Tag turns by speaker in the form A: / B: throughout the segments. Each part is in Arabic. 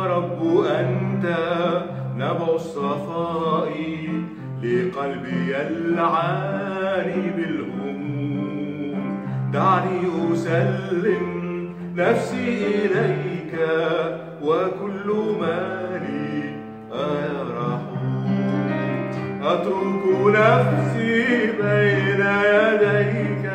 A: رب أنت نبع الصفاء لقلبي العاني بالهموم. دعني أسلم نفسي إليك وكل مالي أرحوم. أترك نفسي بين يديك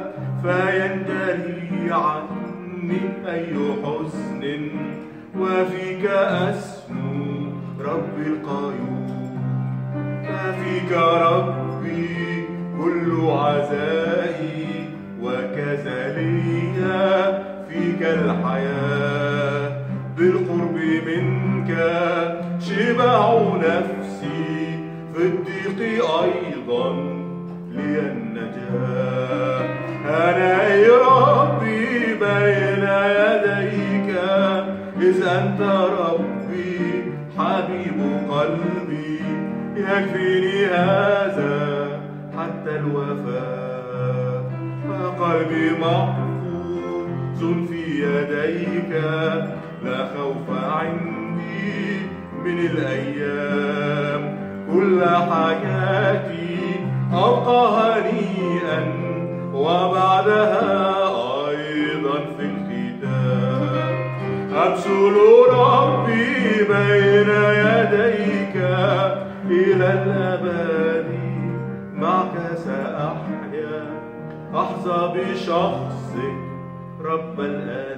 A: فينجلي عني أي حزن، وفيك أسمو ربي القيوم. ففيك ربي كل عزائي، وكذا لي فيك الحياة. بالقرب منك شبع نفسي، في الضيق أيضا لي النجاة. أنا يا ربي بين يديك، إذ أنت ربي حبيب قلبي. يكفيني هذا حتى الوفاء، فقلبي محفوظ في يديك. لا خوف عندي من الأيام، كل حياتي أبقى هنيئا، وبعدها أيضا في الختام. أبذل ربي بين يديك إلى الأبد، معك سأحيا، أحظى بشخصك رب الآن.